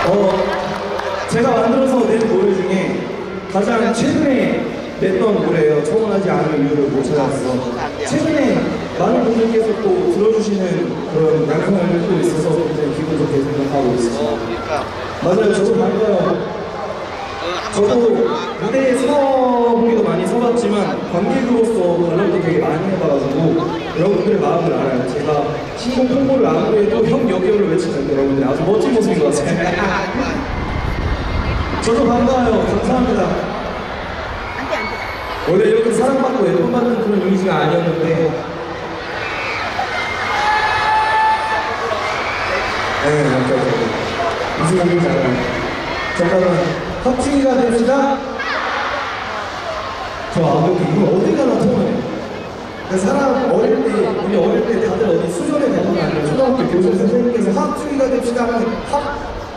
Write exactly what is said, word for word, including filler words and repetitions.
어, 제가 만들어서 낸 노래 중에 가장 최근에 냈던 노래예요. 청혼하지 않은 이유를 못 찾았어. 최근에 많은 분들께서 또 들어주시는 그런 양성을 또 있어서 굉장히 기분 좋게 생각하고 있습니다. 맞아요. 저도 반가워요. 저도 무대에 서보기도 많이 서봤지만 관객으로서 관람도 되게 많이 해봐가지고 여러분들의 마음을 알아요. 제가 신곡 홍보를 아무래도 형 여기요를 외치는데 여러분들이 아주 멋진 모습인 것 같아요. 저도 반가워요. 감사합니다. 안돼 안돼. 원래 이렇게 사랑받고 예쁨받는 그런 이미지가 아니었는데 네, 맞아요. 무슨 얘기인지 알아요. 잠깐만. 합주기가 됩시다. 저 아무튼 이거 어디 가나 통해요. 사람 어릴 때, 우리 어릴 때 다들 어디 수련회 가는 거 아니에요? 초등학교 교수 선생님께서 합주기가 됩시다 하면 합